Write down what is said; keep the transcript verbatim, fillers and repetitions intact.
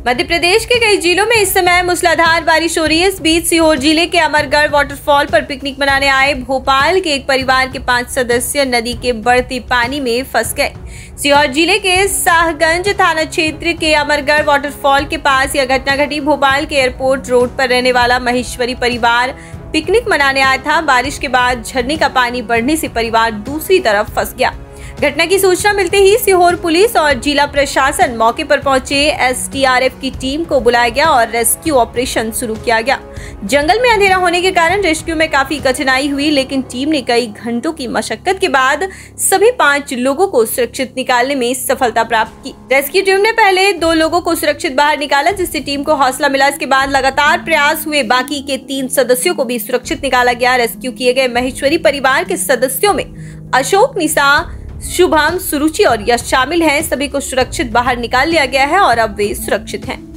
मध्य प्रदेश के कई जिलों में इस समय मूसलाधार बारिश हो रही है। इस बीच सीहोर जिले के अमरगढ़ वाटरफॉल पर पिकनिक मनाने आए भोपाल के एक परिवार के पांच सदस्य नदी के बढ़ते पानी में फंस गए। सीहोर जिले के साहगंज थाना क्षेत्र के अमरगढ़ वाटरफॉल के पास यह घटना घटी। भोपाल के एयरपोर्ट रोड पर रहने वाला महेश्वरी परिवार पिकनिक मनाने आया था। बारिश के बाद झरने का पानी बढ़ने से परिवार दूसरी तरफ फंस गया। घटना की सूचना मिलते ही सीहोर पुलिस और जिला प्रशासन मौके पर पहुंचे। एस डी आर एफ की टीम को बुलाया गया और रेस्क्यू ऑपरेशन शुरू किया गया। जंगल में अंधेरा होने के कारण रेस्क्यू में काफी कठिनाई हुई, लेकिन टीम ने कई घंटों की मशक्कत के बाद सभी पांच लोगों को सुरक्षित निकालने में सफलता प्राप्त की। रेस्क्यू टीम ने पहले दो लोगों को सुरक्षित बाहर निकाला, जिससे टीम को हौसला मिला। इसके बाद लगातार प्रयास हुए, बाकी के तीन सदस्यों को भी सुरक्षित निकाला गया। रेस्क्यू किए गए महेश्वरी परिवार के सदस्यों में अशोक, निशा, शुभम, सुरुचि और यश शामिल हैं। सभी को सुरक्षित बाहर निकाल लिया गया है और अब वे सुरक्षित हैं।